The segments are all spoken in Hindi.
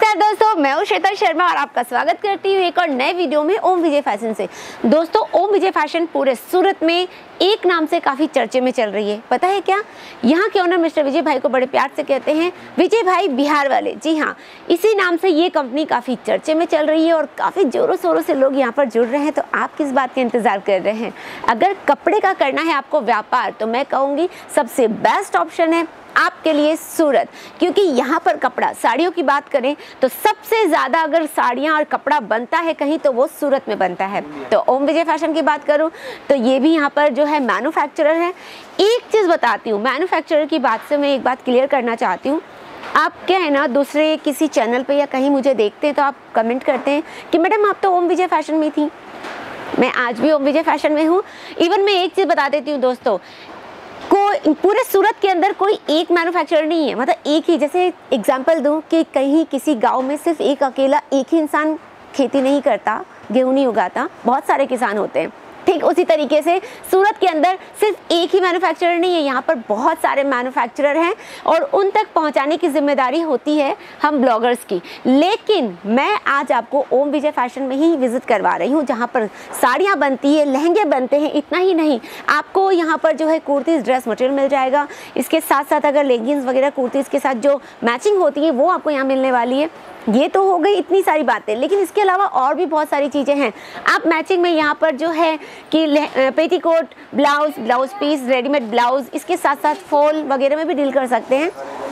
नमस्कार दोस्तों, मैं हूं श्वेता शर्मा और आपका स्वागत करती हूं एक और नए वीडियो में ओम विजय फैशन से। दोस्तों, ओम विजय फैशन पूरे सूरत में एक नाम से काफ़ी चर्चे में चल रही है। पता है क्या? यहाँ के ओनर मिस्टर विजय भाई को बड़े प्यार से कहते हैं विजय भाई बिहार वाले। जी हाँ, इसी नाम से ये कंपनी काफ़ी चर्चे में चल रही है और काफ़ी ज़ोरों शोरों से लोग यहाँ पर जुड़ रहे हैं। तो आप किस बात का इंतज़ार कर रहे हैं? अगर कपड़े का करना है आपको व्यापार, तो मैं कहूँगी सबसे बेस्ट ऑप्शन है आपके लिए सूरत, क्योंकि यहाँ पर कपड़ा, साड़ियों की बात करें तो सबसे ज़्यादा अगर साड़ियाँ और कपड़ा बनता है कहीं तो वो सूरत में बनता है। तो ओम विजय फैशन की बात करूँ तो ये भी यहाँ पर जो है मैन्युफैक्चरर है। एक चीज़ बताती हूँ, मैन्युफैक्चरर की बात से मैं एक बात क्लियर करना चाहती हूँ। आप क्या है ना, दूसरे किसी चैनल पे या कहीं मुझे देखते हैं तो आप कमेंट करते हैं कि मैडम आप तो ओम विजय फैशन में थी। मैं आज भी ओम विजय फैशन में हूँ। इवन मैं एक चीज़ बता देती हूँ दोस्तों, पूरे सूरत के अंदर कोई एक मैन्युफैक्चरर नहीं है। मतलब एक ही, जैसे एग्जांपल दूं कि कहीं किसी गांव में सिर्फ एक अकेला एक ही इंसान खेती नहीं करता, गेहूं नहीं उगाता, बहुत सारे किसान होते हैं। ठीक उसी तरीके से सूरत के अंदर सिर्फ एक ही मैन्युफैक्चरर नहीं है, यहाँ पर बहुत सारे मैन्युफैक्चरर हैं और उन तक पहुँचाने की जिम्मेदारी होती है हम ब्लॉगर्स की। लेकिन मैं आज आपको ओम विजय फैशन में ही विजिट करवा रही हूँ, जहाँ पर साड़ियाँ बनती है, लहंगे बनते हैं। इतना ही नहीं, आपको यहाँ पर जो है कुर्तीज़ ड्रेस मटेरियल मिल जाएगा। इसके साथ साथ अगर लेगिंग्स वगैरह कुर्तीज़ के साथ जो मैचिंग होती है वो आपको यहाँ मिलने वाली है। ये तो हो गई इतनी सारी बातें, लेकिन इसके अलावा और भी बहुत सारी चीज़ें हैं। आप मैचिंग में यहाँ पर जो है कि petticoat, blouse piece, readymade blouse, इसके साथ साथ फॉल वगैरह में भी डील कर सकते हैं।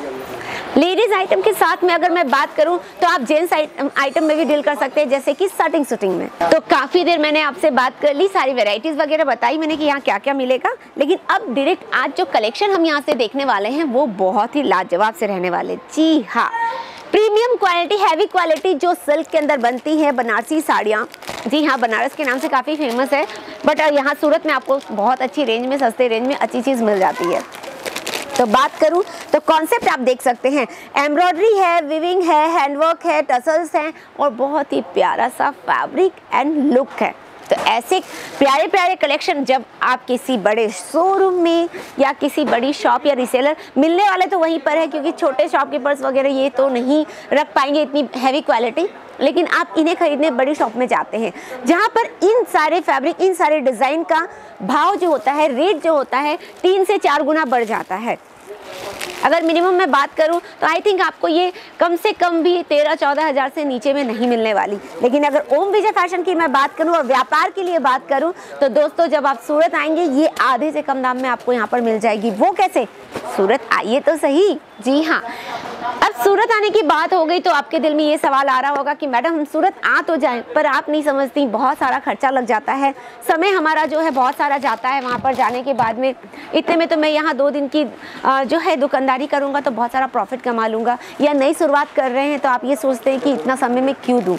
लेडीज़ आइटम के साथ में अगर मैं बात करूं तो आप जेंट्स आइटम में भी डील कर सकते हैं, जैसे कि शूटिंग में। तो काफ़ी देर मैंने आपसे बात कर ली, सारी वैरायटीज़ वगैरह बताई मैंने कि यहाँ क्या क्या मिलेगा। लेकिन अब डायरेक्ट आज जो कलेक्शन हम यहाँ से देखने वाले हैं वो बहुत ही लाजवाब से रहने वाले। जी हाँ, प्रीमियम क्वालिटी, हैवी क्वालिटी जो सिल्क के अंदर बनती है, बनारसी साड़ियाँ। जी हाँ, बनारस के नाम से काफ़ी फेमस है, बट यहाँ सूरत में आपको बहुत अच्छी रेंज में, सस्ते रेंज में अच्छी चीज़ मिल जाती है। तो बात करूं तो कॉन्सेप्ट आप देख सकते हैं, एम्ब्रॉयडरी है, विविंग है, हैंडवर्क है, टसल्स हैं और बहुत ही प्यारा सा फैब्रिक एंड लुक है। तो ऐसे प्यारे प्यारे कलेक्शन जब आप किसी बड़े शोरूम में या किसी बड़ी शॉप या रिसेलर, मिलने वाले तो वहीं पर है, क्योंकि छोटे शॉपकीपर्स वगैरह ये तो नहीं रख पाएंगे इतनी हैवी क्वालिटी। लेकिन आप इन्हें खरीदने बड़ी शॉप में जाते हैं, जहाँ पर इन सारे फैब्रिक, इन सारे डिज़ाइन का भाव जो होता है, रेट जो होता है 3 से 4 गुना बढ़ जाता है। अगर मिनिमम मैं बात करूं तो आई थिंक आपको ये कम से कम भी 13-14 हज़ार से नीचे में नहीं मिलने वाली। लेकिन अगर ओम विजय फैशन की मैं बात करूं और व्यापार के लिए बात करूं तो दोस्तों, जब आप सूरत आएंगे ये आधे से कम दाम में आपको यहाँ पर मिल जाएगी। वो कैसे? सूरत आइए तो सही। जी हाँ, अब सूरत आने की बात हो गई तो आपके दिल में ये सवाल आ रहा होगा कि मैडम हम सूरत आ तो जाएं, पर आप नहीं समझती बहुत सारा खर्चा लग जाता है, समय हमारा जो है बहुत सारा जाता है वहाँ पर जाने के बाद में। इतने में तो मैं यहाँ 2 दिन की जो है दुकानदारी करूँगा तो बहुत सारा प्रॉफिट कमा लूँगा। या नई शुरुआत कर रहे हैं तो आप ये सोचते हैं कि इतना समय मैं क्यों दूँ।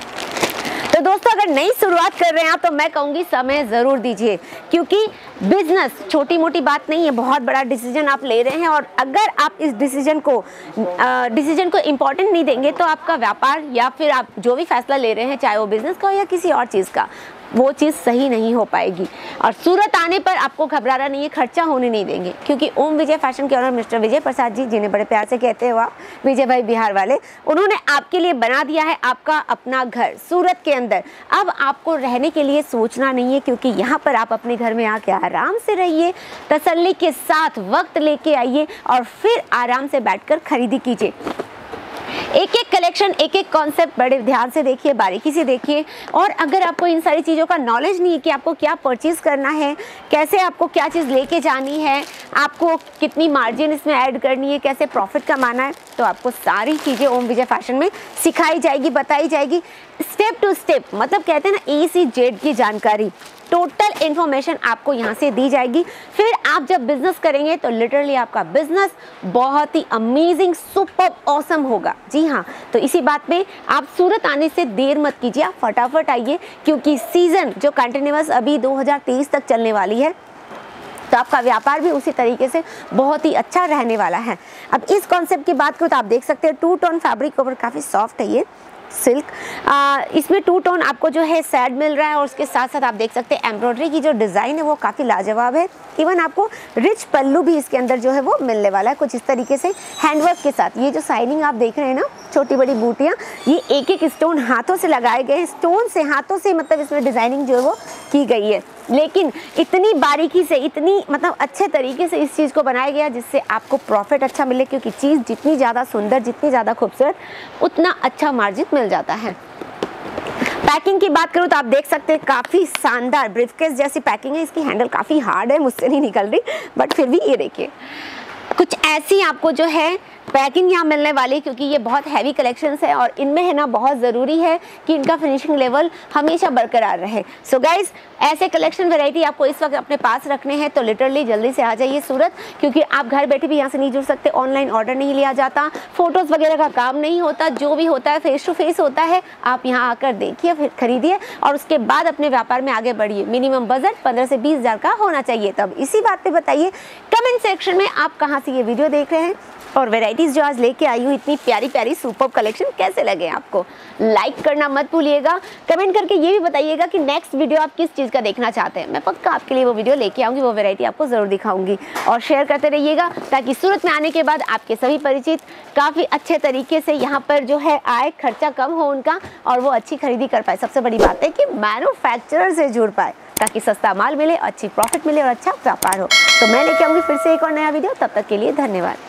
तो दोस्तों, अगर नई शुरुआत कर रहे हैं आप तो मैं कहूँगी समय ज़रूर दीजिए, क्योंकि बिजनेस छोटी मोटी बात नहीं है, बहुत बड़ा डिसीजन आप ले रहे हैं। और अगर आप इस डिसीजन को इम्पोर्टेंट नहीं देंगे तो आपका व्यापार या फिर आप जो भी फैसला ले रहे हैं, चाहे वो बिजनेस का हो या किसी और चीज़ का, वो चीज़ सही नहीं हो पाएगी। और सूरत आने पर आपको घबराना नहीं है, खर्चा होने नहीं देंगे, क्योंकि ओम विजय फैशन के ओनर मिस्टर विजय प्रसाद जी, जिन्हें बड़े प्यार से कहते हो आप विजय भाई बिहार वाले, उन्होंने आपके लिए बना दिया है आपका अपना घर सूरत के अंदर। अब आपको रहने के लिए सोचना नहीं है, क्योंकि यहाँ पर आप अपने घर में आके आराम से रहिए, तसल्ली के साथ वक्त लेके आइए और फिर आराम से बैठकर खरीदी कीजिए। एक एक कलेक्शन, एक एक कॉन्सेप्ट बड़े ध्यान से देखिए, बारीकी से देखिए। और अगर आपको इन सारी चीज़ों का नॉलेज नहीं है कि आपको क्या परचेज़ करना है, कैसे आपको क्या चीज़ लेके जानी है, आपको कितनी मार्जिन इसमें ऐड करनी है, कैसे प्रॉफिट कमाना है, तो आपको सारी चीज़ें ओम विजय फैशन में सिखाई जाएगी, बताई जाएगी, स्टेप टू स्टेप। मतलब कहते हैं ना, A से Z की जानकारी, टोटल इन्फॉर्मेशन आपको यहाँ से दी जाएगी। फिर आप जब बिजनेस करेंगे तो लिटरली आपका बिजनेस बहुत ही अमेजिंग, सुपर ऑसम होगा। जी हाँ, तो इसी बात में आप सूरत आने से देर मत कीजिए, आप फटाफट आइए, क्योंकि सीज़न जो कंटिन्यूअस अभी 2023 तक चलने वाली है, तो आपका व्यापार भी उसी तरीके से बहुत ही अच्छा रहने वाला है। अब इस कॉन्सेप्ट की बात करूँ तो आप देख सकते हैं 2 टोन फैब्रिक के ऊपर काफ़ी सॉफ्ट है ये, सिल्क। इसमें 2 टोन आपको जो है सैड मिल रहा है और उसके साथ साथ आप देख सकते हैं एम्ब्रॉयडरी की जो डिज़ाइन है वो काफ़ी लाजवाब है। इवन आपको रिच पल्लू भी इसके अंदर जो है वो मिलने वाला है कुछ इस तरीके से हैंडवर्क के साथ। ये जो साइनिंग आप देख रहे हैं ना, छोटी बड़ी बूटियाँ, ये एक एक स्टोन हाथों से लगाए गए हैं, स्टोन से हाथों से मतलब इसमें डिज़ाइनिंग जो है वो की गई है, लेकिन इतनी बारीकी से, इतनी मतलब अच्छे तरीके से इस चीज़ को बनाया गया जिससे आपको प्रॉफिट अच्छा मिले, क्योंकि चीज़ जितनी ज़्यादा सुंदर, जितनी ज़्यादा खूबसूरत, उतना अच्छा मार्जिन मिल जाता है। पैकिंग की बात करूँ तो आप देख सकते हैं काफ़ी शानदार ब्रीफकेस जैसी पैकिंग है। इसकी हैंडल काफ़ी हार्ड है, मुझसे नहीं निकल रही, बट फिर भी ये देखिए कुछ ऐसी आपको जो है पैकिंग यहाँ मिलने वाली, क्योंकि ये बहुत हैवी कलेक्शंस है और इनमें है ना बहुत ज़रूरी है कि इनका फिनिशिंग लेवल हमेशा बरकरार रहे। सो गाइज, ऐसे कलेक्शन वैरायटी आपको इस वक्त अपने पास रखने हैं तो लिटरली जल्दी से आ जाइए सूरत, क्योंकि आप घर बैठे भी यहाँ से नहीं जुड़ सकते, ऑनलाइन ऑर्डर नहीं लिया जाता, फोटोज़ वगैरह का काम नहीं होता, जो भी होता है फेस टू फेस होता है। आप यहाँ आकर देखिए, फिर खरीदिए और उसके बाद अपने व्यापार में आगे बढ़िए। मिनिमम बजट 15 से 20 हज़ार का होना चाहिए। तब इसी बात पे बताइए कमेंट सेक्शन में आप कहाँ से ये वीडियो देख रहे हैं और वैरायटीज़ जो आज लेके आई हूँ इतनी प्यारी प्यारी सुपर कलेक्शन कैसे लगे आपको। लाइक करना मत भूलिएगा, कमेंट करके ये भी बताइएगा कि नेक्स्ट वीडियो आप किस चीज़ का देखना चाहते हैं। मैं पक्का आपके लिए वो वीडियो लेके आऊँगी, वो वैरायटी आपको ज़रूर दिखाऊंगी। और शेयर करते रहिएगा ताकि सूरत में आने के बाद आपके सभी परिचित काफ़ी अच्छे तरीके से यहाँ पर जो है आए, खर्चा कम हो उनका और वो अच्छी खरीदी कर पाए। सबसे बड़ी बात है कि मैन्युफैक्चरर से जुड़ पाए ताकि सस्ता माल मिले, अच्छी प्रॉफिट मिले और अच्छा व्यापार हो। तो मैं लेके आऊँगी फिर से एक और नया वीडियो। तब तक के लिए धन्यवाद।